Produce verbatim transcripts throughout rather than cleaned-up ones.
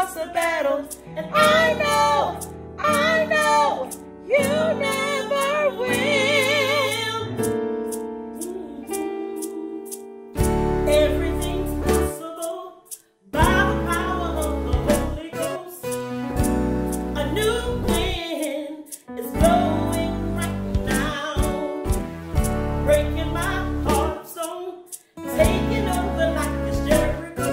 lost a battle. And I know, I know, you never will. Everything's possible by the power of the Holy Ghost. A new wind is blowing right now, breaking my heart zone, taking over like this Jericho.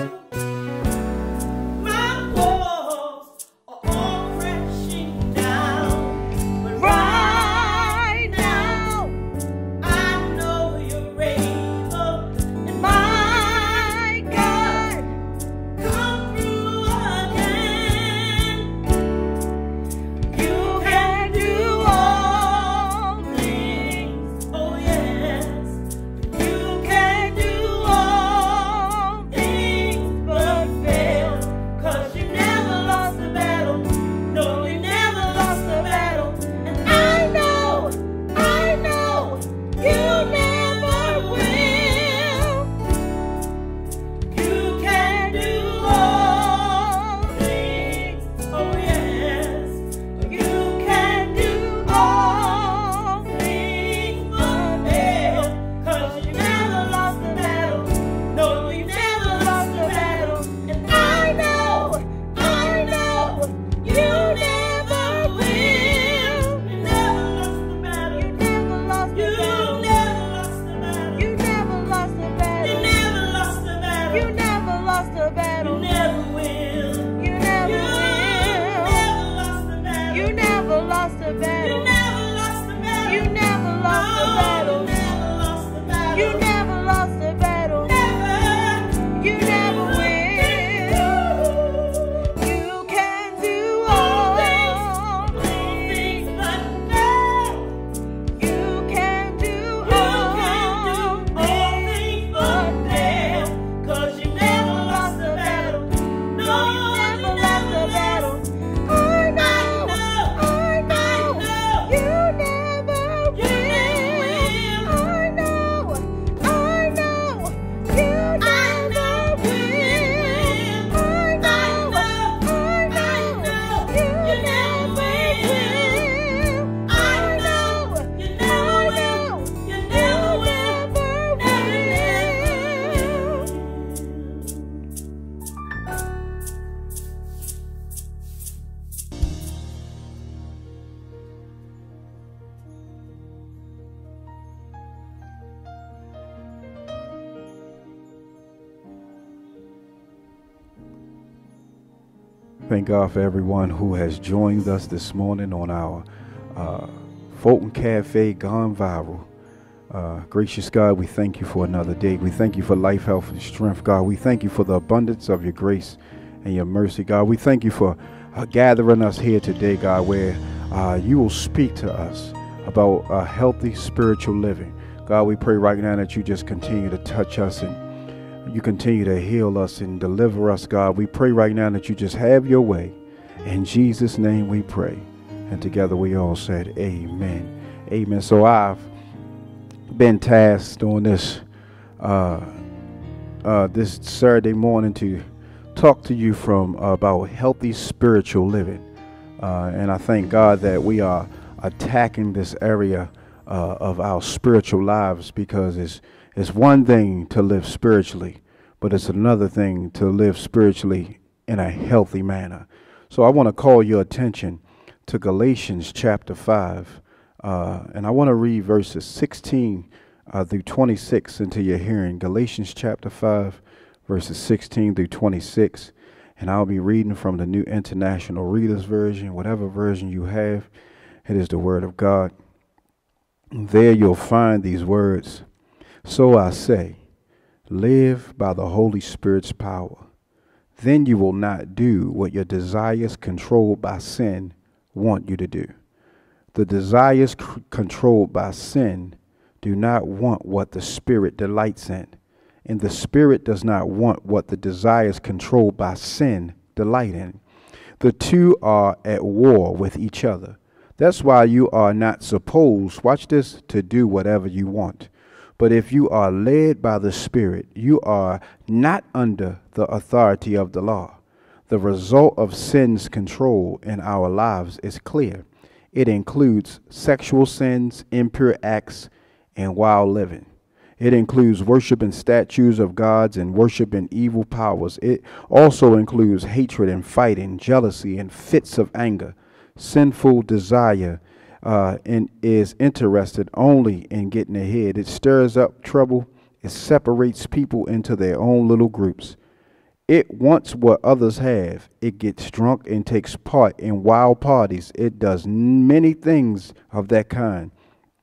My walls are all crashing down, but right now I know you're able, and my God, come through again. You can do all things, oh yes. You can do all things but fail, 'cause you never lost a battle. No, you never lost a battle. And I know, I know, you never will. You can do all things, oh yes. You can do all things but fail, 'cause you never lost a battle. No, you never lost a battle. And I know, I know, you never will. You never lost the battle. You never lost the battle. You never lost the battle. You never lost the battle. You never lost the battle. You never lost the battle. You never will. You never will. You never lost the battle. You never lost the battle. You never lost the battle. You never lost the battle. You never lost the battle. Never. You never will. You can do all things but fail. You can do all things but fail, 'cause you never lost the battle. No, you never lost the battle. I know, I know, you never will. I know, I know, you never will. I know, I know, you never will. I know, you never will. You never will. Never Thank God for everyone who has joined us this morning on our uh, Fulton Cafe Gone Viral. Uh, gracious God, we thank you for another day. We thank you for life, health, and strength, God. We thank you for the abundance of your grace and your mercy, God. We thank you for uh, gathering us here today, God, where uh, you will speak to us about a healthy spiritual living. God, we pray right now that you just continue to touch us and you continue to heal us and deliver us, God. We pray right now that you just have your way. In Jesus' name we pray. And together we all said, amen. Amen. So I've been tasked on this uh, uh, this Saturday morning to talk to you from uh, about healthy spiritual living. Uh, and I thank God that we are attacking this area uh, of our spiritual lives, because it's It's one thing to live spiritually, but it's another thing to live spiritually in a healthy manner. So I want to call your attention to Galatians chapter five, uh, and I want to read verses sixteen uh, through twenty-six into your hearing. Galatians chapter five, verses sixteen through twenty-six, and I'll be reading from the New International Reader's Version. Whatever version you have, it is the Word of God. There you'll find these words. So I say, live by the Holy Spirit's power. Then you will not do what your desires controlled by sin want you to do. The desires c- controlled by sin do not want what the Spirit delights in, and the Spirit does not want what the desires controlled by sin delight in. The two are at war with each other. That's why you are not supposed, watch this, to do whatever you want. But if you are led by the Spirit, you are not under the authority of the law. The result of sin's control in our lives is clear. It includes sexual sins, impure acts, and wild living. It includes worshiping statues of gods and worshiping evil powers. It also includes hatred and fighting, jealousy and fits of anger. Sinful desire uh, and is interested only in getting ahead. It stirs up trouble. It separates people into their own little groups. It wants what others have. It gets drunk and takes part in wild parties. It does many things of that kind.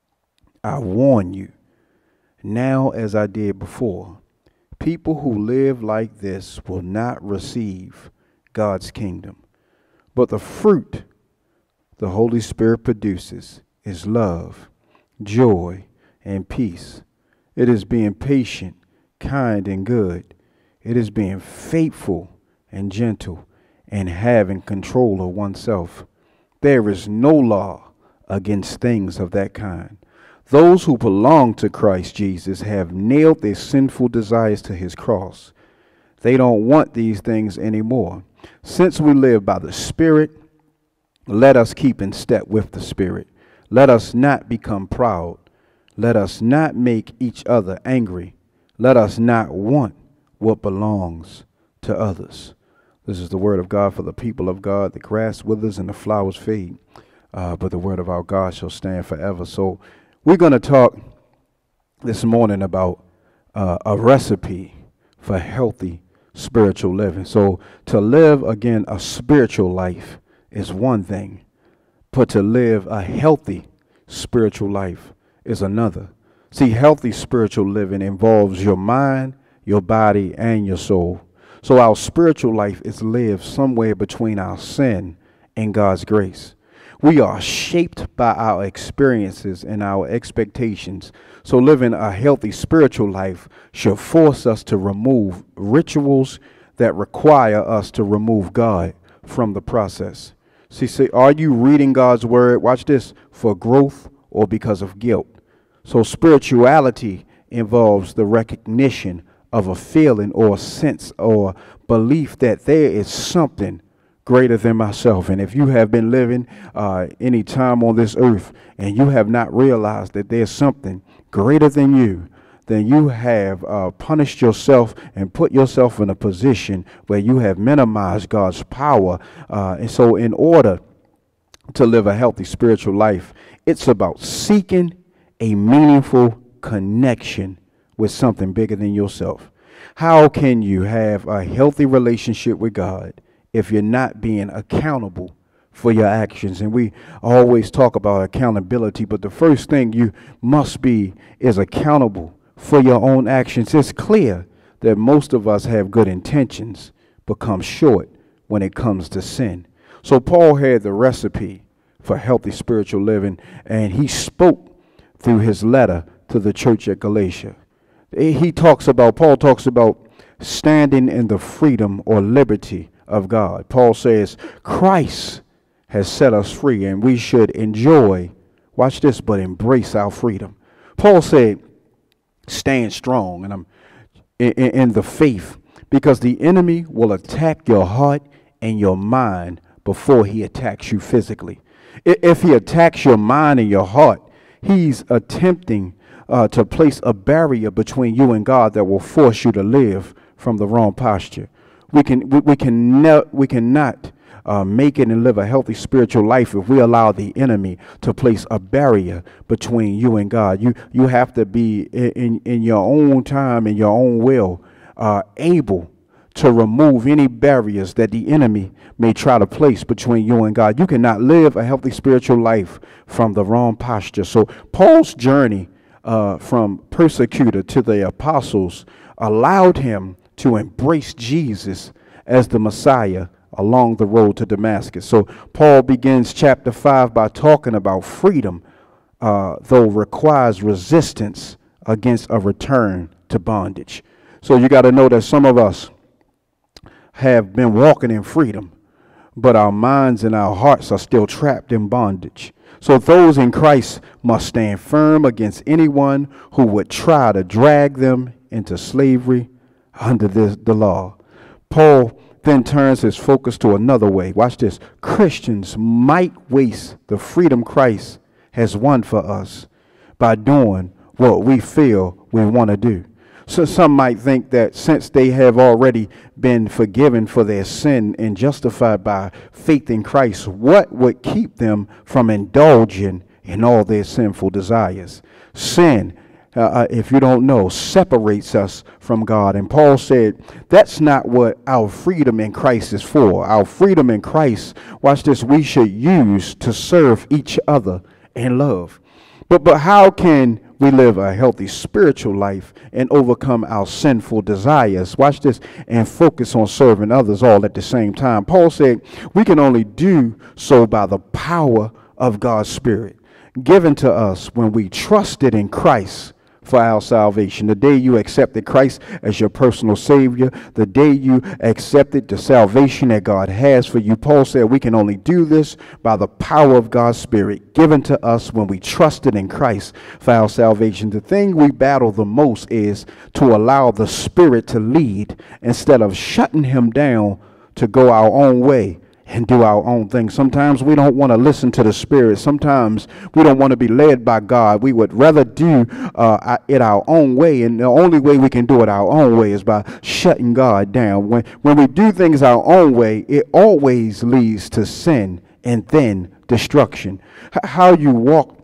I warn you, now as I did before, people who live like this will not receive God's kingdom. But the fruit the Holy Spirit produces is love, joy, and peace. It is being patient, kind, and good. It is being faithful and gentle and having control of oneself. There is no law against things of that kind. Those who belong to Christ Jesus have nailed their sinful desires to his cross. They don't want these things anymore. Since we live by the Spirit, let us keep in step with the Spirit. Let us not become proud. Let us not make each other angry. Let us not want what belongs to others. This is the word of God for the people of God. The grass withers and the flowers fade, uh, but the word of our God shall stand forever. So we're going to talk this morning about uh, a recipe for healthy spiritual living. So to live, again, a spiritual life is one thing, but to live a healthy spiritual life is another. See, healthy spiritual living involves your mind, your body, and your soul. So our spiritual life is lived somewhere between our sin and God's grace. We are shaped by our experiences and our expectations. So living a healthy spiritual life should force us to remove rituals that require us to remove God from the process. See, see, are you reading God's word? Watch this, for growth or because of guilt? So spirituality involves the recognition of a feeling or a sense or belief that there is something greater than myself. And if you have been living uh, any time on this earth and you have not realized that there's something greater than you, then you have uh, punished yourself and put yourself in a position where you have minimized God's power. Uh, and so in order to live a healthy spiritual life, it's about seeking a meaningful connection with something bigger than yourself. How can you have a healthy relationship with God if you're not being accountable for your actions? And we always talk about accountability, but the first thing you must be is accountable for your own actions. It's clear that most of us have good intentions but come short when it comes to sin. So Paul had the recipe for healthy spiritual living, and he spoke through his letter to the church at Galatia. He talks about, Paul talks about standing in the freedom or liberty of God. Paul says, Christ has set us free and we should enjoy, watch this, but embrace our freedom. Paul said, stand strong and I'm in, in, in the faith, because the enemy will attack your heart and your mind before he attacks you physically. If he attacks your mind and your heart, he's attempting Uh, to place a barrier between you and God that will force you to live from the wrong posture. We can we, we can ne- we cannot uh, make it and live a healthy spiritual life if we allow the enemy to place a barrier between you and God. You you have to be in in, in your own time and your own will uh, able to remove any barriers that the enemy may try to place between you and God. You cannot live a healthy spiritual life from the wrong posture. So Paul's journey Uh, from persecutor to the apostles allowed him to embrace Jesus as the Messiah along the road to Damascus. So Paul begins chapter five by talking about freedom, uh, though requires resistance against a return to bondage. So you got to know that some of us have been walking in freedom, but our minds and our hearts are still trapped in bondage. So those in Christ must stand firm against anyone who would try to drag them into slavery under this, the law. Paul then turns his focus to another way. Watch this. Christians might waste the freedom Christ has won for us by doing what we feel we want to do. So some might think that since they have already been forgiven for their sin and justified by faith in Christ, what would keep them from indulging in all their sinful desires? Sin, uh, uh, if you don't know, separates us from God. And Paul said that's not what our freedom in Christ is for. Our freedom in Christ, watch this, we should use to serve each other in love. But, but how can we live a healthy spiritual life and overcome our sinful desires? Watch this, and focus on serving others all at the same time. Paul said we can only do so by the power of God's Spirit given to us when we trusted in Christ for our salvation. The day you accepted Christ as your personal Savior, the day you accepted the salvation that God has for you, Paul said we can only do this by the power of God's Spirit given to us when we trusted in Christ for our salvation. The thing we battle the most is to allow the Spirit to lead instead of shutting him down to go our own way and do our own thing. Sometimes we don't want to listen to the Spirit. Sometimes we don't want to be led by God. We would rather do uh, it our own way, and the only way we can do it our own way is by shutting God down. When, when we do things our own way, it always leads to sin and then destruction. H- how you walk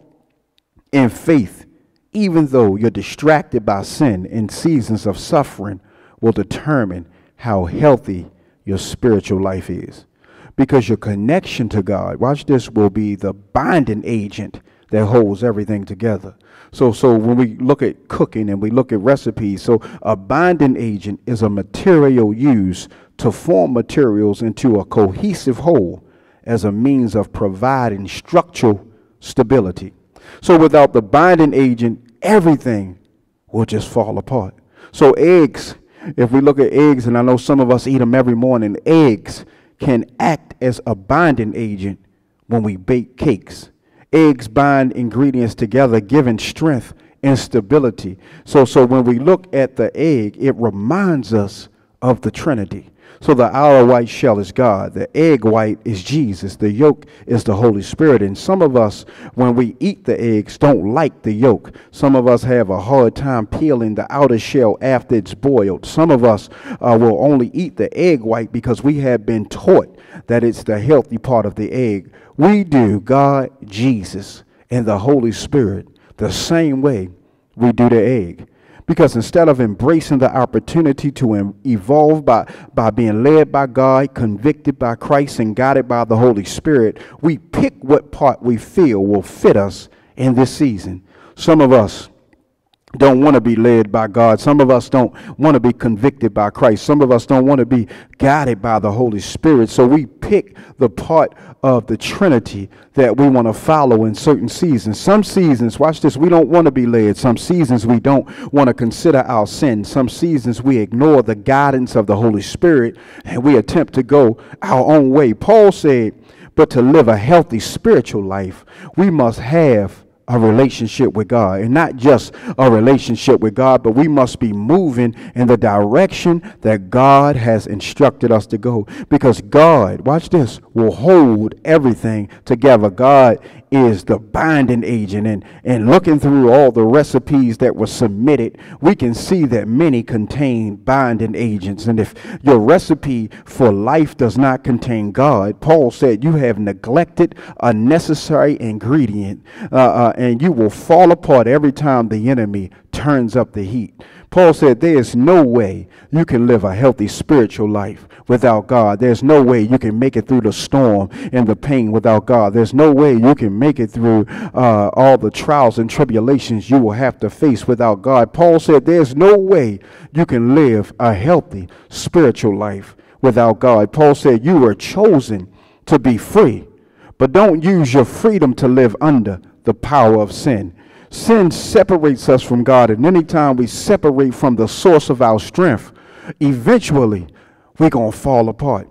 in faith, even though you're distracted by sin in seasons of suffering, will determine how healthy your spiritual life is. Because your connection to God, watch this, will be the binding agent that holds everything together. So so when we look at cooking and we look at recipes, so a binding agent is a material used to form materials into a cohesive whole as a means of providing structural stability. So without the binding agent, everything will just fall apart. So eggs, if we look at eggs, and I know some of us eat them every morning, eggs can act as a binding agent when we bake cakes. Eggs bind ingredients together, giving strength and stability. So, so when we look at the egg, it reminds us of the Trinity. So the outer white shell is God. The egg white is Jesus. The yolk is the Holy Spirit. And some of us, when we eat the eggs, don't like the yolk. Some of us have a hard time peeling the outer shell after it's boiled. Some of us uh, will only eat the egg white because we have been taught that it's the healthy part of the egg. We do God, Jesus, and the Holy Spirit the same way we do the egg. Because instead of embracing the opportunity to em- evolve by, by being led by God, convicted by Christ, and guided by the Holy Spirit, we pick what part we feel will fit us in this season. Some of us don't want to be led by God. Some of us don't want to be convicted by Christ. Some of us don't want to be guided by the Holy Spirit. So we pick the part of the Trinity that we want to follow in certain seasons. Some seasons, watch this, we don't want to be led. Some seasons we don't want to consider our sin. Some seasons we ignore the guidance of the Holy Spirit and we attempt to go our own way. Paul said, but to live a healthy spiritual life, we must have a relationship with God, and not just a relationship with God, but we must be moving in the direction that God has instructed us to go, because God, watch this, will hold everything together. God is the binding agent, and, and looking through all the recipes that were submitted, we can see that many contain binding agents. And if your recipe for life does not contain God, Paul said you have neglected a necessary ingredient, uh, uh, and you will fall apart every time the enemy turns up the heat. Paul said there is no way you can live a healthy spiritual life without God. There's no way you can make it through the storm and the pain without God. There's no way you can make it through uh, all the trials and tribulations you will have to face without God. Paul said there's no way you can live a healthy spiritual life without God. Paul said you were chosen to be free, but don't use your freedom to live under the power of sin. Sin separates us from God, and anytime we separate from the source of our strength, eventually we're going to fall apart.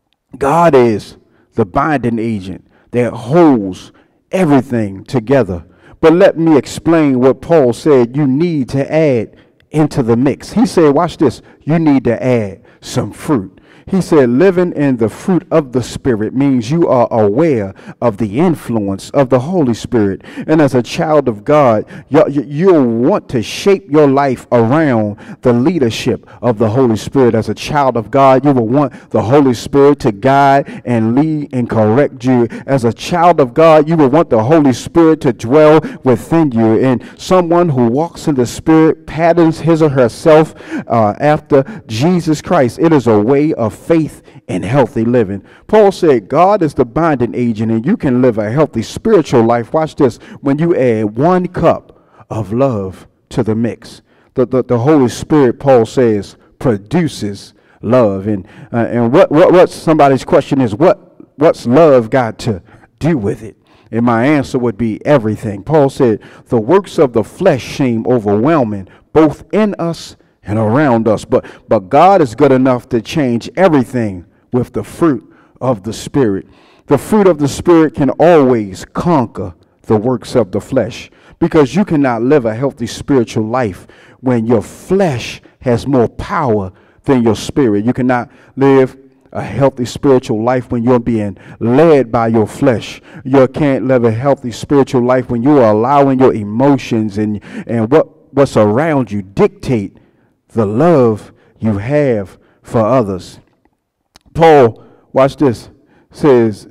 God is the binding agent that holds everything together. But let me explain what Paul said you need to add into the mix. He said, watch this, you need to add some fruit. He said living in the fruit of the Spirit means you are aware of the influence of the Holy Spirit. And as a child of God, you, you'll want to shape your life around the leadership of the Holy Spirit. As a child of God, you will want the Holy Spirit to guide and lead and correct you. As a child of God, you will want the Holy Spirit to dwell within you. And someone who walks in the Spirit patterns his or herself uh, after Jesus Christ. It is a way of faith and healthy living. Paul said God is the binding agent, and you can live a healthy spiritual life. Watch this. When you add one cup of love to the mix, the, the, the Holy Spirit, Paul says, produces love. And uh, and what, what what somebody's question is, what what's love got to do with it? And my answer would be everything. Paul said the works of the flesh seem overwhelming, both in us and around us. But but God is good enough to change everything with the fruit of the Spirit. The fruit of the Spirit can always conquer the works of the flesh, because you cannot live a healthy spiritual life when your flesh has more power than your spirit. You cannot live a healthy spiritual life when you're being led by your flesh. You can't live a healthy spiritual life when you are allowing your emotions and and what what's around you dictate the love you have for others. Paul, watch this, says,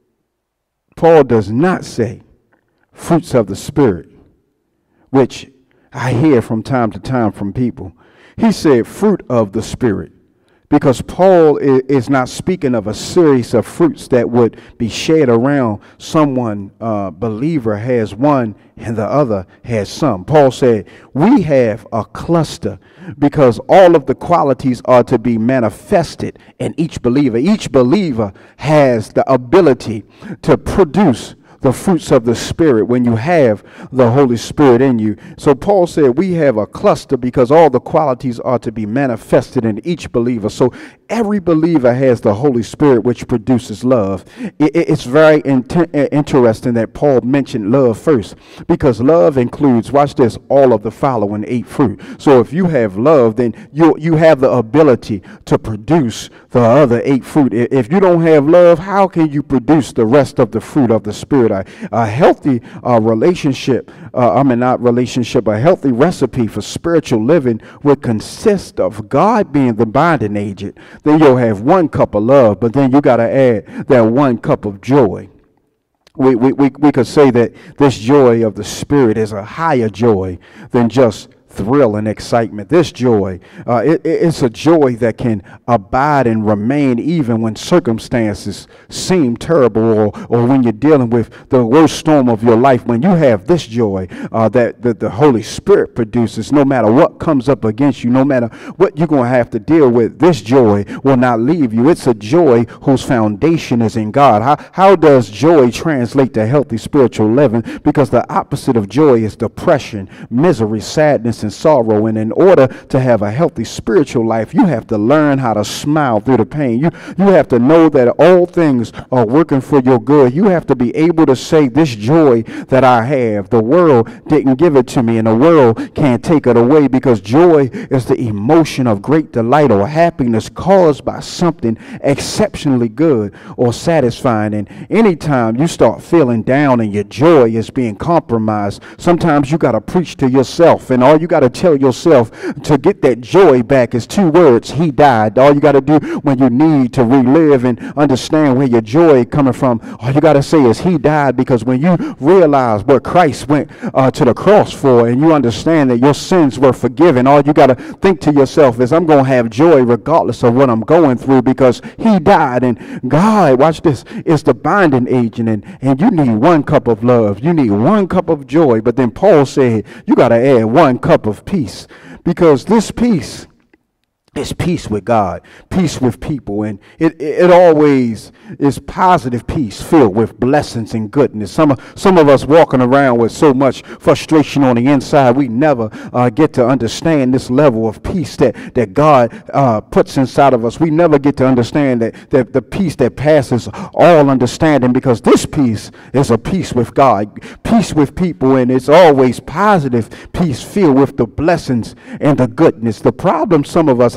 Paul does not say fruits of the Spirit, which I hear from time to time from people. He said fruit of the Spirit, because Paul is not speaking of a series of fruits that would be shared around. Someone, uh, believer, has one and the other has some. Paul said we have a cluster because all of the qualities are to be manifested in each believer. Each believer has the ability to produce the fruits of the Spirit when you have the Holy Spirit in you. So Paul said we have a cluster because all the qualities are to be manifested in each believer. So every believer has the Holy Spirit, which produces love. It, it, it's very inter- interesting that Paul mentioned love first, because love includes, watch this, all of the following eight fruit. So if you have love, then you you have the ability to produce the other eight fruit. If you don't have love, how can you produce the rest of the fruit of the Spirit? A, a healthy uh, relationship, uh, I mean not relationship, a healthy recipe for spiritual living would consist of God being the binding agent. Then you'll have one cup of love, but then you got to add that one cup of joy. We, we, we, we could say that this joy of the Spirit is a higher joy than just thrill and excitement. This joy, uh, it, it's a joy that can abide and remain even when circumstances seem terrible, or, or when you're dealing with the worst storm of your life. When you have this joy uh, that, that the Holy Spirit produces, no matter what comes up against you, no matter what you're going to have to deal with, this joy will not leave you. It's a joy whose foundation is in God. How, how does joy translate to healthy spiritual living? Because the opposite of joy is depression, misery, sadness, and sorrow. And in order to have a healthy spiritual life, you have to learn how to smile through the pain. You you have to know that all things are working for your good. You have to be able to say, this joy that I have, the world didn't give it to me, and the world can't take it away, because joy is the emotion of great delight or happiness caused by something exceptionally good or satisfying. And anytime you start feeling down and your joy is being compromised, sometimes you got to preach to yourself, and all you got to tell yourself to get that joy back is two words: He died. All you got to do when you need to relive and understand where your joy coming from, all you got to say is He died. Because when you realize what Christ went uh, to the cross for, and you understand that your sins were forgiven, all you got to think to yourself is, I'm going to have joy regardless of what I'm going through, because He died. And God, watch this, is the binding agent, and, and you need one cup of love, you need one cup of joy. But then Paul said you got to add one cup of peace, because this peace is peace with God, peace with people, and it, it, it always is positive peace filled with blessings and goodness. Some of, some of us walking around with so much frustration on the inside, we never uh, get to understand this level of peace that, that God uh, puts inside of us. We never get to understand that, that the peace that passes all understanding, because this peace is a peace with God, peace with people, and it's always positive peace filled with the blessings and the goodness. The problem some of us have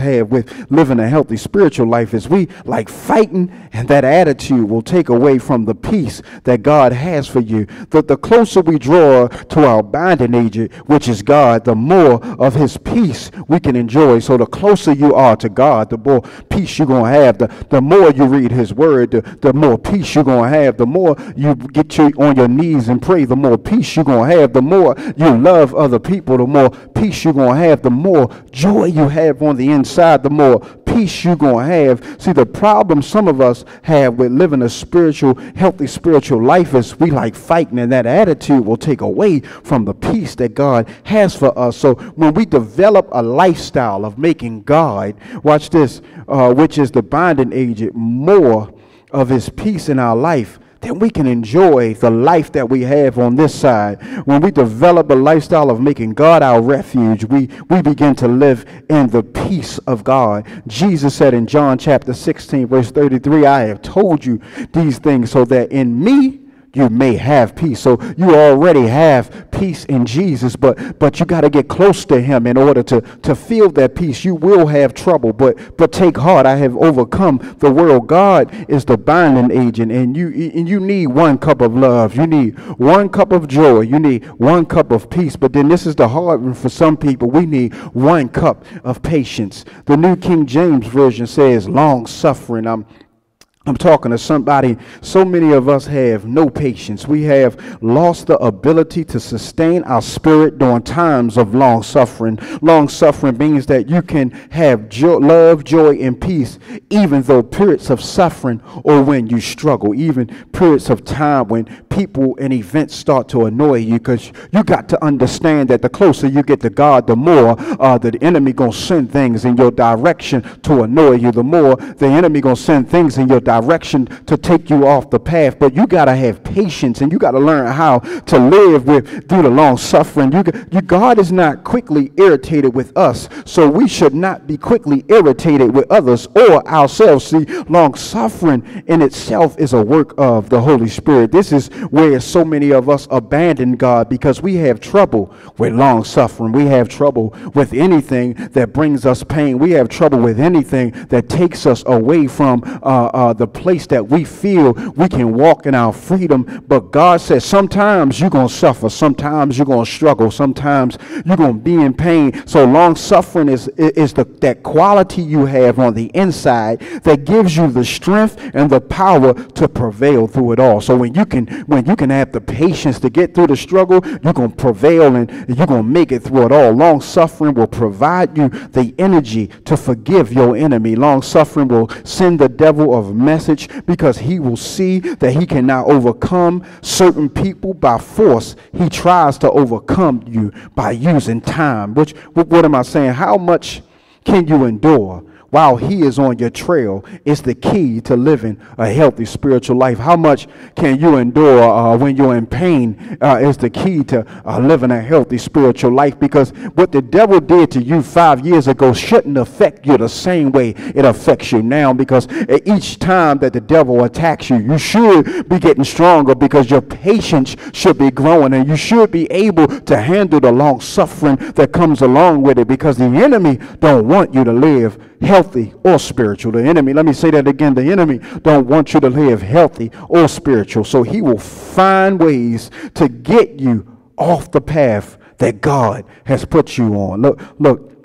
have with living a healthy spiritual life is we like fighting, and that attitude will take away from the peace that God has for you. The, the closer we draw to our binding agent, which is God, the more of his peace we can enjoy. So the closer you are to God, the more peace you're going to have. The, the more you read his word, the, the more peace you're going to have. The more you get you on your knees and pray, the more peace you're going to have. The more you love other people, the more peace you're going to have. The more joy you have on the inside, the more peace you're going to have. See, the problem some of us have with living a spiritual, healthy spiritual life is we like fighting, and that attitude will take away from the peace that God has for us. So when we develop a lifestyle of making God, watch this, uh, which is the binding agent, more of his peace in our life, then we can enjoy the life that we have on this side. When we develop a lifestyle of making God our refuge, we, we begin to live in the peace of God. Jesus said in John chapter sixteen, verse thirty-three, I have told you these things so that in me you may have peace. So you already have peace in Jesus, but but you got to get close to him in order to to feel that peace. You will have trouble, but but take heart, I have overcome the world. God is the binding agent, and you and you need one cup of love, you need one cup of joy, you need one cup of peace. But then this is the hard one for some people. We need one cup of patience. The New King James Version says long suffering. I'm I'm talking to somebody. So many of us have no patience. We have lost the ability to sustain our spirit during times of long suffering. Long suffering means that you can have jo- love, joy, and peace, even though periods of suffering or when you struggle, even periods of time when people and events start to annoy you, because you got to understand that the closer you get to God, the more uh, the enemy going to send things in your direction to annoy you. The more the enemy going to send things in your direction direction to take you off the path. But you got to have patience, and you got to learn how to live with through the long suffering. You, you God is not quickly irritated with us, so we should not be quickly irritated with others or ourselves. See, long suffering in itself is a work of the Holy Spirit. This is where so many of us abandon God, because we have trouble with long suffering. We have trouble with anything that brings us pain. We have trouble with anything that takes us away from uh, uh, the place that we feel we can walk in our freedom. But God says sometimes you're going to suffer, sometimes you're going to struggle, sometimes you're going to be in pain. So long suffering is is the that quality you have on the inside that gives you the strength and the power to prevail through it all. So when you can when you can have the patience to get through the struggle, you're going to prevail and you're going to make it through it all. Long suffering will provide you the energy to forgive your enemy. Long suffering will send the devil of message, because he will see that he cannot overcome certain people by force. He tries to overcome you by using time. Which, what, what am I saying? How much can you endure while he is on your trail? Is the key to living a healthy spiritual life. How much can you endure uh, when you're in pain uh, is the key to uh, living a healthy spiritual life, because what the devil did to you five years ago shouldn't affect you the same way it affects you now, because each time that the devil attacks you, you should be getting stronger, because your patience should be growing, and you should be able to handle the long suffering that comes along with it, because the enemy don't want you to live healthy or spiritual. The enemy, let me say that again, the enemy don't want you to live healthy or spiritual. So he will find ways to get you off the path that God has put you on. Look, look,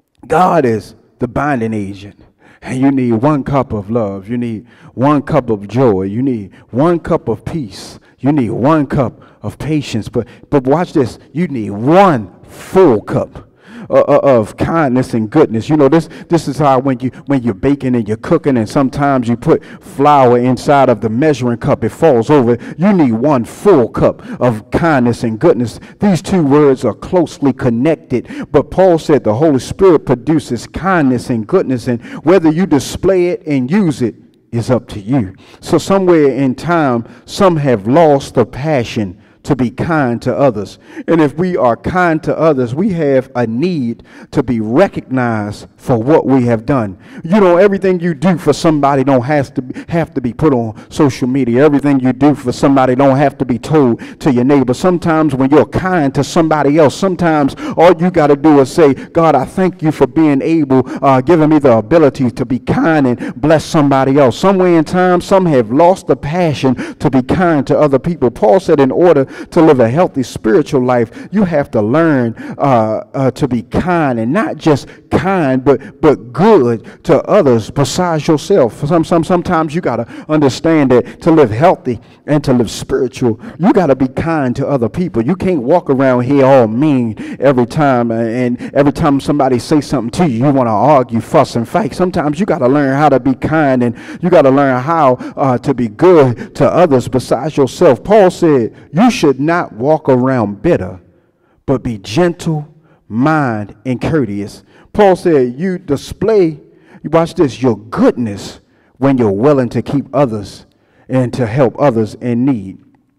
God is the binding agent. And you need one cup of love. You need one cup of joy. You need one cup of peace. You need one cup of patience. But but watch this. You need one full cup Uh, of kindness and goodness. You know, this this is how when you when you're baking and you're cooking, and sometimes you put flour inside of the measuring cup, it falls over. You need one full cup of kindness and goodness. These two words are closely connected, but Paul said the Holy Spirit produces kindness and goodness, and whether you display it and use it is up to you. So somewhere in time, some have lost the passion to be kind to others. And if we are kind to others, we have a need to be recognized for what we have done. You know, everything you do for somebody don't have to be, have to be put on social media. Everything you do for somebody don't have to be told to your neighbor. Sometimes when you're kind to somebody else, sometimes all you got to do is say, God, I thank you for being able, uh, giving me the ability to be kind and bless somebody else. Somewhere in time, some have lost the passion to be kind to other people. Paul said in order to live a healthy spiritual life, you have to learn uh, uh, to be kind, and not just kind, but but good to others besides yourself. Some, some, sometimes you got to understand that to live healthy and to live spiritual, you got to be kind to other people. You can't walk around here all mean every time, uh, and every time somebody say something to you, you want to argue, fuss, and fight. Sometimes you got to learn how to be kind, and you got to learn how uh, to be good to others besides yourself. Paul said, you should not walk around bitter, but be gentle, mind, and courteous. Paul said, you display, you watch this, your goodness when you're willing to keep others and to help others in need.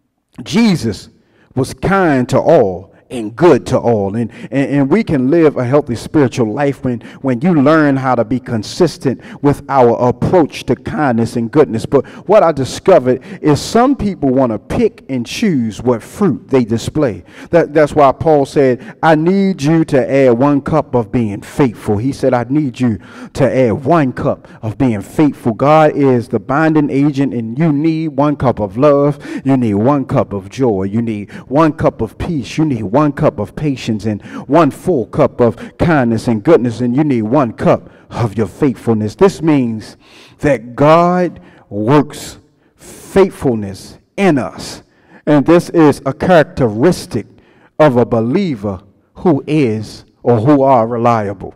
Jesus was kind to all and good to all. And, and, and we can live a healthy spiritual life when, when you learn how to be consistent with our approach to kindness and goodness. But what I discovered is some people want to pick and choose what fruit they display. That, that's why Paul said, I need you to add one cup of being faithful. He said, I need you to add one cup of being faithful. God is the binding agent, and you need one cup of love. You need one cup of joy. You need one cup of peace. You need one One cup of patience and one full cup of kindness and goodness, and you need one cup of your faithfulness. This means that God works faithfulness in us, and this is a characteristic of a believer who is or who are reliable.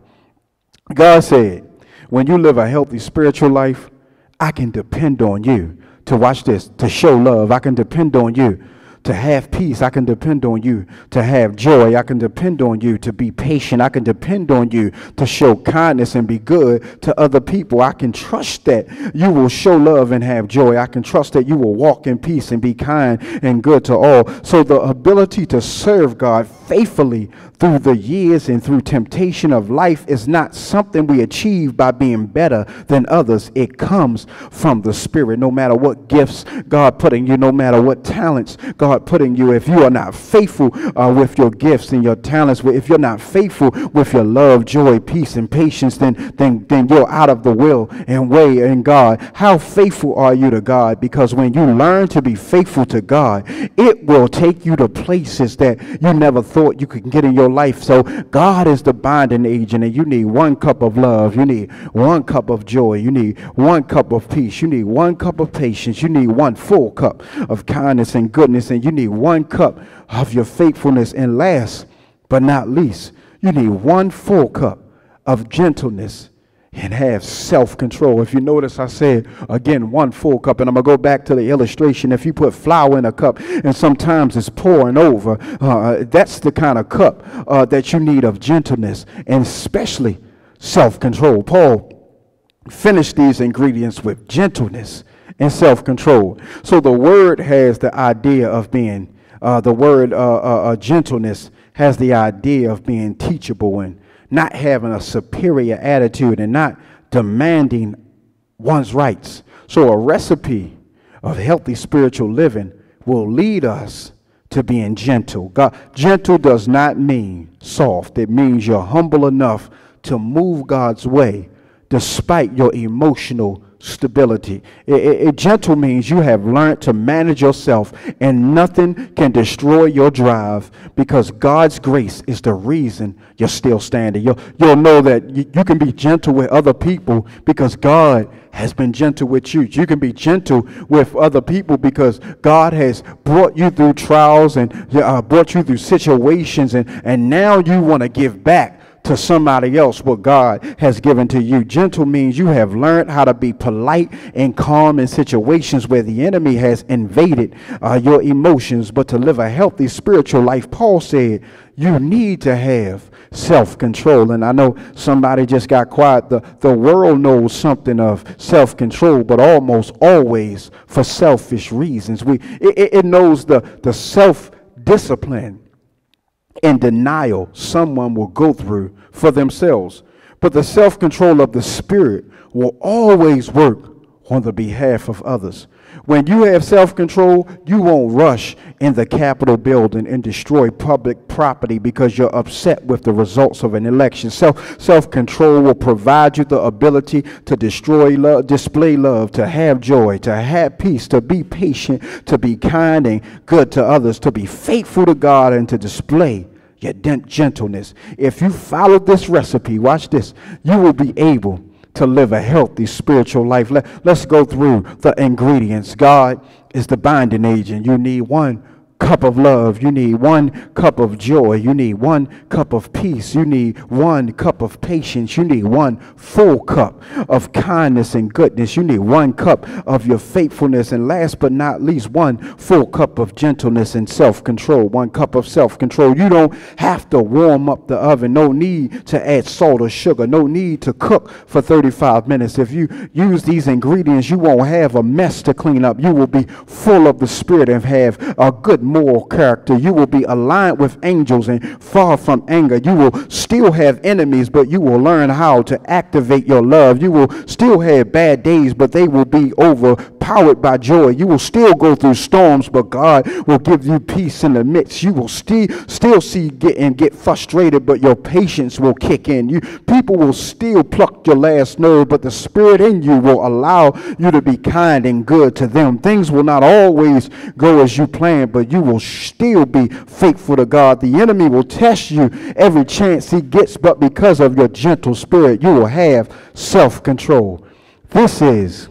God said, when you live a healthy spiritual life, I can depend on you to watch this, to show love. I can depend on you to have peace. I can depend on you to have joy. I can depend on you to be patient. I can depend on you to show kindness and be good to other people. I can trust that you will show love and have joy. I can trust that you will walk in peace and be kind and good to all. So the ability to serve God faithfully through the years and through temptation of life is not something we achieve by being better than others. It comes from the Spirit. No matter what gifts God put in you, no matter what talents God put in you, if you are not faithful uh, with your gifts and your talents, if you're not faithful with your love, joy, peace, and patience, then, then, then you're out of the will and way in God. How faithful are you to God? Because when you learn to be faithful to God, it will take you to places that you never thought you could get in your life. So God is the binding agent, and you need one cup of love. You need one cup of joy. You need one cup of peace. You need one cup of patience. You need one full cup of kindness and goodness, and you need one cup of your faithfulness. And last but not least, you need one full cup of gentleness and have self-control. If you notice, I said, again, one full cup. And I'm going to go back to the illustration. If you put flour in a cup and sometimes it's pouring over, uh, that's the kind of cup uh, that you need of gentleness and especially self-control. Paul finished these ingredients with gentleness and self-control. So the word has the idea of being, uh, the word uh, uh, uh, gentleness has the idea of being teachable and not having a superior attitude and not demanding one's rights. So a recipe of healthy spiritual living will lead us to being gentle. God, gentle does not mean soft. It means you're humble enough to move God's way despite your emotional stability. It, it, it gentle means you have learned to manage yourself, and nothing can destroy your drive because God's grace is the reason you're still standing. You'll, you'll know that you, you can be gentle with other people because God has been gentle with you. You can be gentle with other people because God has brought you through trials and uh, brought you through situations, and, and now you want to give back to somebody else what God has given to you. Gentle means you have learned how to be polite and calm in situations where the enemy has invaded uh, your emotions. But to live a healthy spiritual life, Paul said, you need to have self-control. And I know somebody just got quiet. The, the world knows something of self-control, but almost always for selfish reasons. We, it, it knows the, the self discipline and denial someone will go through for themselves. But the self-control of the Spirit will always work on the behalf of others. When you have self-control, you won't rush in the Capitol building and destroy public property because you're upset with the results of an election. Self, self-control will provide you the ability to destroy love, display love, to have joy, to have peace, to be patient, to be kind and good to others, to be faithful to God, and to display your gentleness. If you follow this recipe, watch this, you will be able to live a healthy spiritual life. Let, let's go through the ingredients. God is the binding agent. You need one cup of love. You need one cup of joy. You need one cup of peace. You need one cup of patience. You need one full cup of kindness and goodness. You need one cup of your faithfulness. And last but not least, one full cup of gentleness and self-control. One cup of self-control. You don't have to warm up the oven. No need to add salt or sugar. No need to cook for thirty-five minutes. If you use these ingredients, you won't have a mess to clean up. You will be full of the Spirit and have a good moral character. You will be aligned with angels and far from anger. You will still have enemies, but you will learn how to activate your love. You will still have bad days, but they will be overpowered by joy. You will still go through storms, but God will give you peace in the midst. You will still still see get and get frustrated, but your patience will kick in. You people will still pluck your last nerve, but the Spirit in you will allow you to be kind and good to them. Things will not always go as you planned, but you will still be faithful to God. The enemy will test you every chance he gets, but because of your gentle spirit, you will have self-control. This is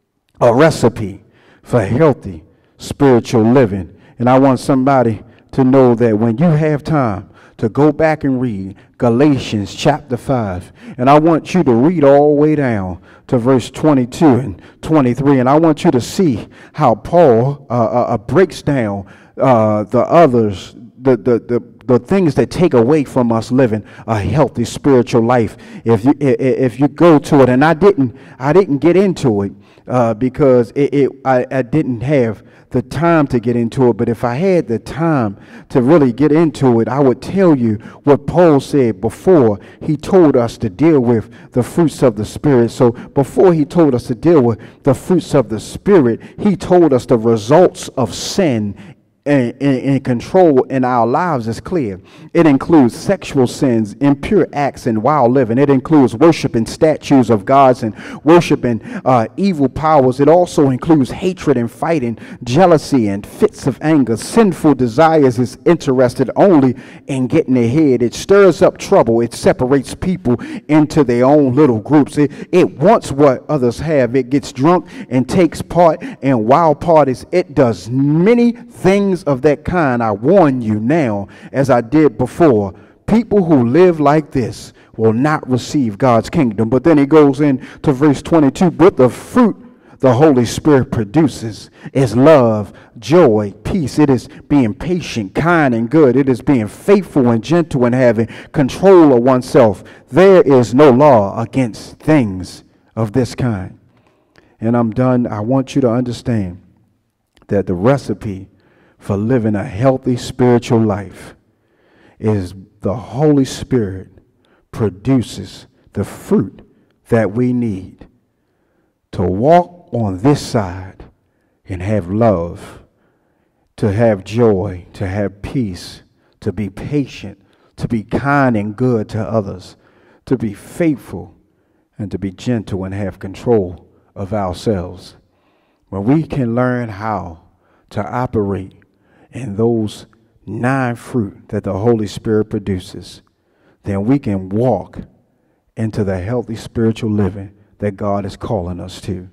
a recipe for healthy spiritual living. And I want somebody to know that when you have time to go back and read Galatians chapter five, and I want you to read all the way down to verse twenty-two and twenty-three, and I want you to see how Paul uh, uh, breaks down uh, the others, the, the, the, the things that take away from us living a healthy spiritual life. If you if you go to it, and I didn't I didn't get into it uh, because it, it I, I didn't have the time to get into it, but if I had the time to really get into it, I would tell you what Paul said before he told us to deal with the fruits of the Spirit. So before he told us to deal with the fruits of the Spirit, he told us the results of sin and, and, and control in our lives is clear. It includes sexual sins, impure acts, and wild living. It includes worshiping statues of gods and worshiping uh, evil powers. It also includes hatred and fighting, jealousy and fits of anger. Sinful desires is interested only in getting ahead. It stirs up trouble. It separates people into their own little groups. It, it wants what others have. It gets drunk and takes part in wild parties. It does many things of that kind. I warn you now, as I did before, people who live like this will not receive God's kingdom. But then he goes into verse twenty-two, but the fruit the Holy Spirit produces is love, joy, peace. It is being patient, kind, and good. It is being faithful and gentle and having control of oneself. There is no law against things of this kind. And I'm done. I want you to understand that the recipe for living a healthy spiritual life is the Holy Spirit produces the fruit that we need to walk on this side and have love, to have joy, to have peace, to be patient, to be kind and good to others, to be faithful, and to be gentle and have control of ourselves. When we can learn how to operate in those nine fruit that the Holy Spirit produces, then we can walk into the healthy spiritual living that God is calling us to.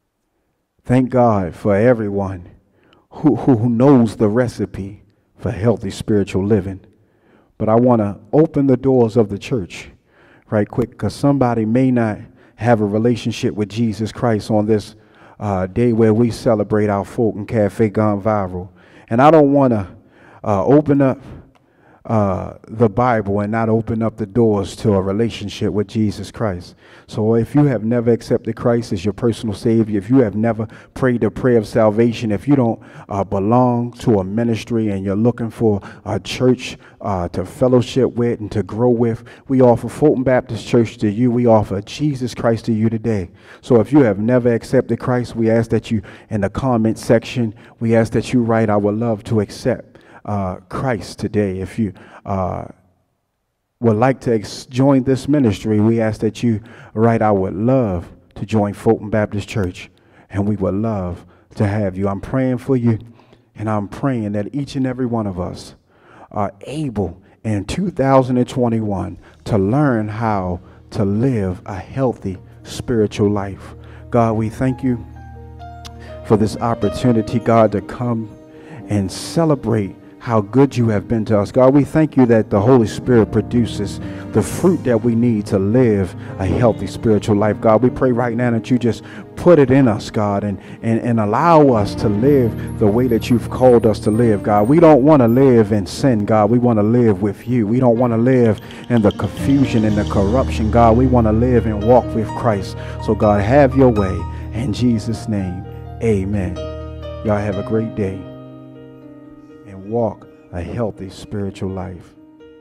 Thank God for everyone who, who knows the recipe for healthy spiritual living. But I want to open the doors of the church right quick, because somebody may not have a relationship with Jesus Christ on this uh, day where we celebrate our Fulton Cafe Gone Viral. And I don't want to uh, open up uh, the Bible and not open up the doors to a relationship with Jesus Christ. So if you have never accepted Christ as your personal Savior, if you have never prayed the prayer of salvation, if you don't uh, belong to a ministry and you're looking for a church uh, to fellowship with and to grow with, we offer Fulton Baptist Church to you. We offer Jesus Christ to you today. So if you have never accepted Christ, we ask that you, in the comment section, we ask that you write, I would love to accept Uh, Christ today. If you uh, would like to ex- join this ministry, we ask that you write, I would love to join Fulton Baptist Church, and we would love to have you. I'm praying for you, and I'm praying that each and every one of us are able in two thousand twenty-one to learn how to live a healthy spiritual life. God, we thank you for this opportunity, God, to come and celebrate how good you have been to us. God, we thank you that the Holy Spirit produces the fruit that we need to live a healthy spiritual life. God, we pray right now that you just put it in us, God, and, and, and allow us to live the way that you've called us to live, God. We don't want to live in sin, God. We want to live with you. We don't want to live in the confusion and the corruption, God. We want to live and walk with Christ. So, God, have your way. In Jesus' name, amen. Y'all have a great day. Walk a healthy spiritual life.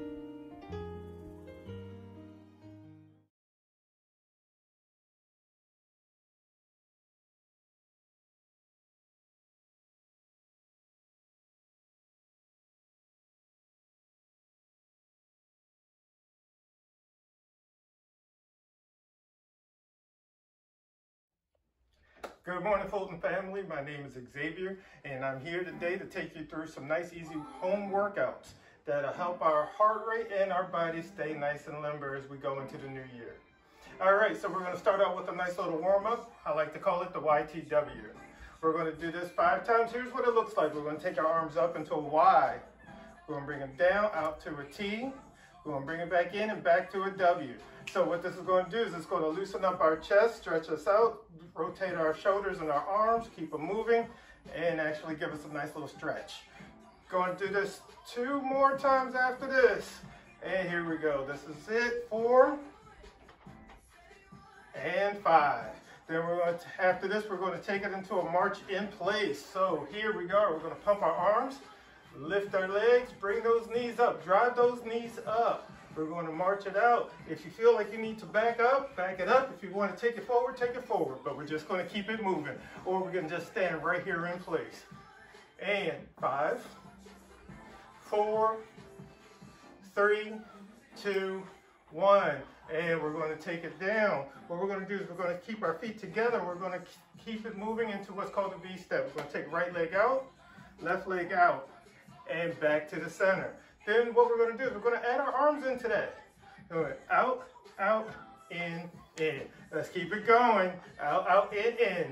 Good morning, Fulton family. My name is Xavier, and I'm here today to take you through some nice, easy home workouts that'll help our heart rate and our body stay nice and limber as we go into the new year. All right, so we're going to start out with a nice little warm-up. I like to call it the Y T W. We're going to do this five times. Here's what it looks like. We're going to take our arms up into a Y. We're going to bring them down, out to a T. We're going to bring it back in and back to a W. So what this is going to do is it's going to loosen up our chest, stretch us out, rotate our shoulders and our arms, keep them moving, and actually give us a nice little stretch. Going to do this two more times after this. And here we go. This is it. Four and five. Then we're going to, after this, we're going to take it into a march in place. So here we go. We're going to pump our arms, lift our legs, bring those knees up, drive those knees up. We're going to march it out. If you feel like you need to back up, back it up. If you want to take it forward, take it forward. But we're just going to keep it moving. Or we're going to just stand right here in place. And five, four, three, two, one. And we're going to take it down. What we're going to do is we're going to keep our feet together. We're going to keep it moving into what's called a V step. We're going to take right leg out, left leg out, and back to the center. Then what we're going to do is we're going to add our arms into that. Out, out, in, in. Let's keep it going. Out, out, in, in.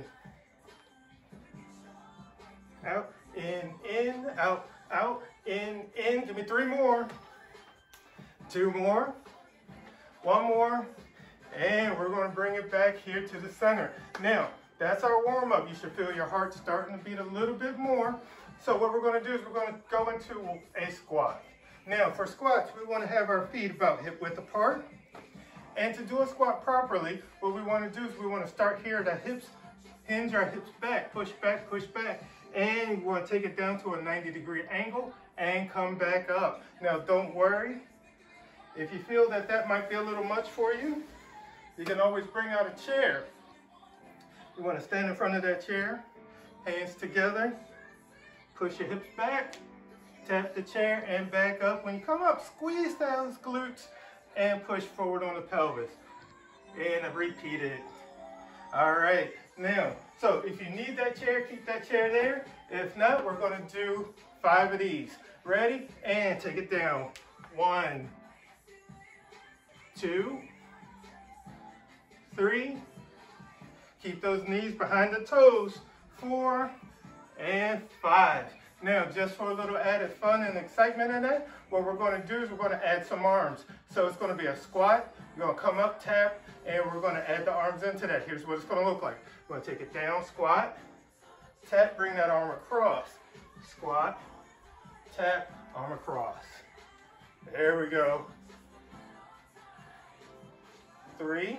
Out, in, in, out, out, in, in. Give me three more. Two more. One more. And we're going to bring it back here to the center. Now, that's our warm-up. You should feel your heart starting to beat a little bit more. So what we're going to do is we're going to go into a squat. Now, for squats, we want to have our feet about hip width apart. And to do a squat properly, what we want to do is we want to start here at our hips, hinge our hips back, push back, push back. And we want to take it down to a ninety degree angle and come back up. Now, don't worry. If you feel that that might be a little much for you, you can always bring out a chair. You want to stand in front of that chair, hands together, push your hips back. Tap the chair and back up. When you come up, squeeze those glutes and push forward on the pelvis. And repeat it. All right. Now, so if you need that chair, keep that chair there. If not, we're going to do five of these. Ready? And take it down. One, two, three. Keep those knees behind the toes. Four and five. Now, just for a little added fun and excitement in that, what we're going to do is we're going to add some arms. So it's going to be a squat. We're going to come up, tap, and we're going to add the arms into that. Here's what it's going to look like. We're going to take it down, squat, tap, bring that arm across. Squat, tap, arm across. There we go. Three,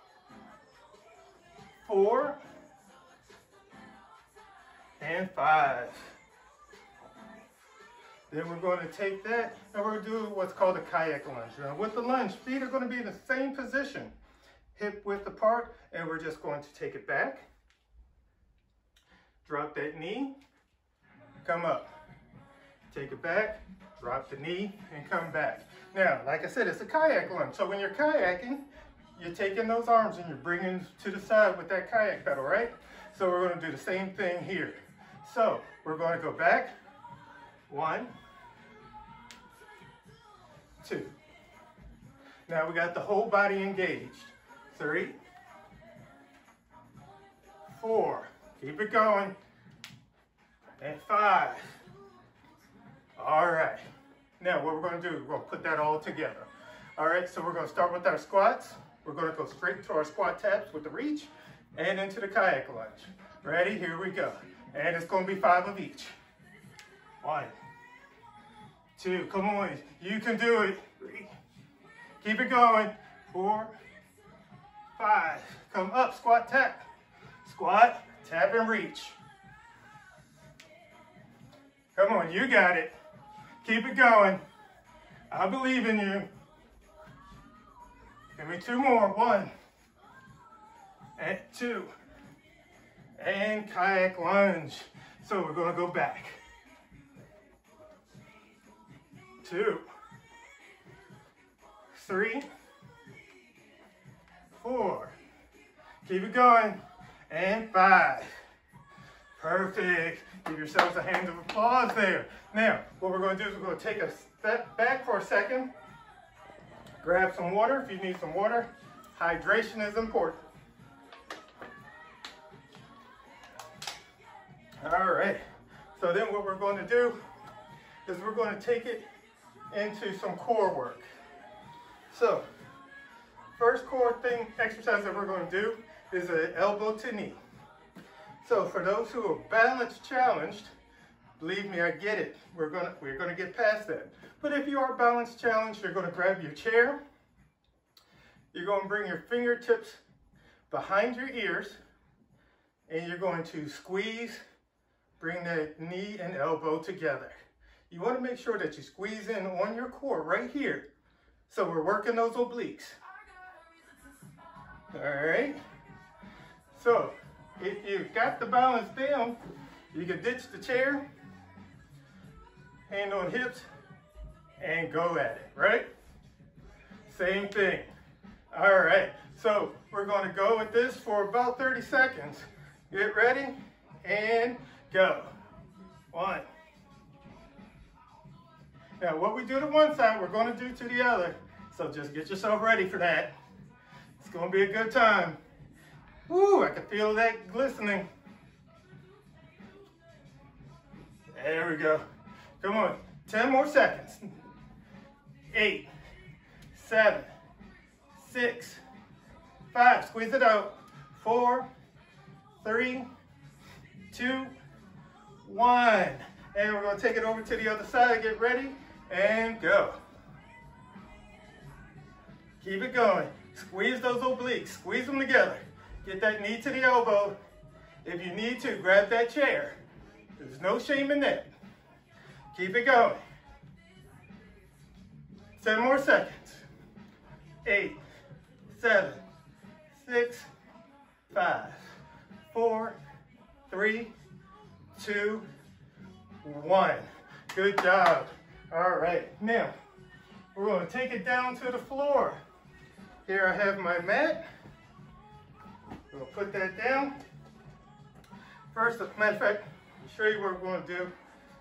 four, and five. Then we're going to take that and we're going to do what's called a kayak lunge. Now with the lunge, feet are going to be in the same position, hip width apart, and we're just going to take it back. Drop that knee, come up. Take it back, drop the knee, and come back. Now, like I said, it's a kayak lunge. So when you're kayaking, you're taking those arms and you're bringing to the side with that kayak pedal, right? So we're going to do the same thing here. So we're going to go back. One, two. Now we got the whole body engaged. Three, four. Keep it going. And five. All right. Now what we're going to do, we're going to put that all together. All right, so we're going to start with our squats. We're going to go straight to our squat taps with the reach and into the kayak lunge. Ready? Here we go. And it's going to be five of each. One, two, come on, you can do it. Three, keep it going. Four, five, come up, squat, tap. Squat, tap, and reach. Come on, you got it. Keep it going. I believe in you. Give me two more. One, and two, and kayak lunge. So we're going to go back. Two, three, four, keep it going, and five. Perfect. Give yourselves a hand of applause there. Now, what we're going to do is we're going to take a step back for a second, grab some water if you need some water. Hydration is important. All right, so then what we're going to do is we're going to take it into some core work. So, first core thing, exercise that we're going to do is an elbow to knee. So for those who are balance challenged, believe me, I get it. We're gonna we're gonna get past that. But if you are balance challenged, you're gonna grab your chair. You're gonna bring your fingertips behind your ears, and you're going to squeeze, bring that knee and elbow together. You want to make sure that you squeeze in on your core right here. So we're working those obliques. All right. So if you've got the balance down, you can ditch the chair, hand on hips, and go at it, right? Same thing. All right. So we're going to go with this for about thirty seconds. Get ready and go. One. Now, what we do to one side, we're going to do to the other. So just get yourself ready for that. It's going to be a good time. Woo, I can feel that glistening. There we go. Come on, ten more seconds. Eight, seven, six, five, squeeze it out. Four, three, two, one. And we're going to take it over to the other side. Get ready and go. Keep it going. Squeeze those obliques. Squeeze them together. Get that knee to the elbow. If you need to, grab that chair. There's no shame in that. Keep it going. Ten more seconds. Eight, seven, six, five, four, three, two, one. Good job. All right. Now, we're going to take it down to the floor. Here I have my mat. We'll put that down. First, as a matter of fact, I'll show you what we're going to do.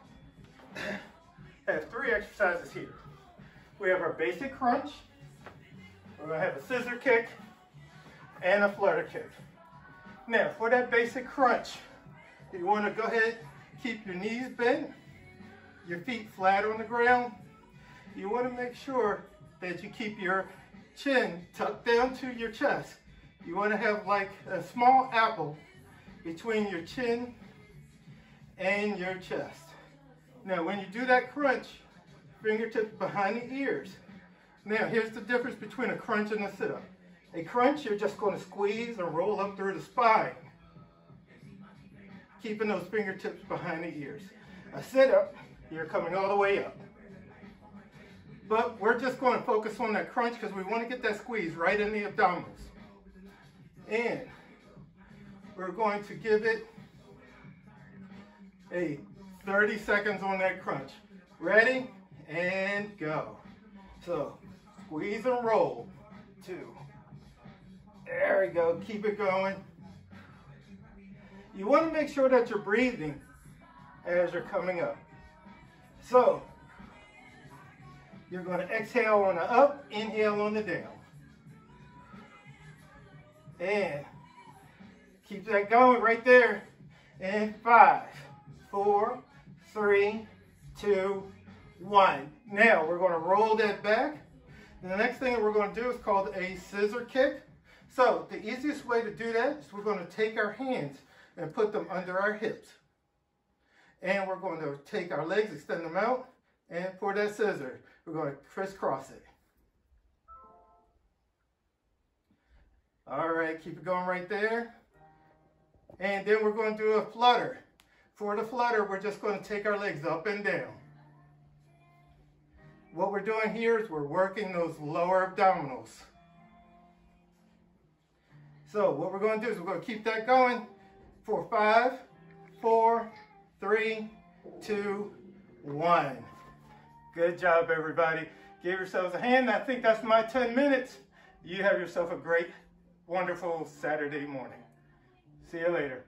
I have three exercises here. We have our basic crunch. We're going to have a scissor kick and a flutter kick. Now, for that basic crunch, you want to go ahead, keep your knees bent, your feet flat on the ground. You want to make sure that you keep your chin tucked down to your chest. You want to have like a small apple between your chin and your chest. Now when you do that crunch, fingertips behind the ears. Now, here's the difference between a crunch and a sit-up. A crunch, you're just going to squeeze and roll up through the spine, keeping those fingertips behind the ears. A sit-up, you're coming all the way up. But we're just going to focus on that crunch because we want to get that squeeze right in the abdominals. And we're going to give it a thirty seconds on that crunch. Ready? And go. So, squeeze and roll. Two. There we go. Keep it going. You want to make sure that you're breathing as you're coming up. So, you're going to exhale on the up, inhale on the down. And keep that going right there. And five, four, three, two, one. Now we're going to roll that back. And the next thing that we're going to do is called a scissor kick. So the easiest way to do that is we're going to take our hands and put them under our hips. And we're going to take our legs, extend them out, and for that scissor, we're going to crisscross it. All right, keep it going right there. And then we're going to do a flutter. For the flutter, we're just going to take our legs up and down. What we're doing here is we're working those lower abdominals. So what we're going to do is we're going to keep that going for five, four, three, two, one. Good job, everybody. Give yourselves a hand. I think that's my ten minutes. You have yourself a great, wonderful Saturday morning. See you later.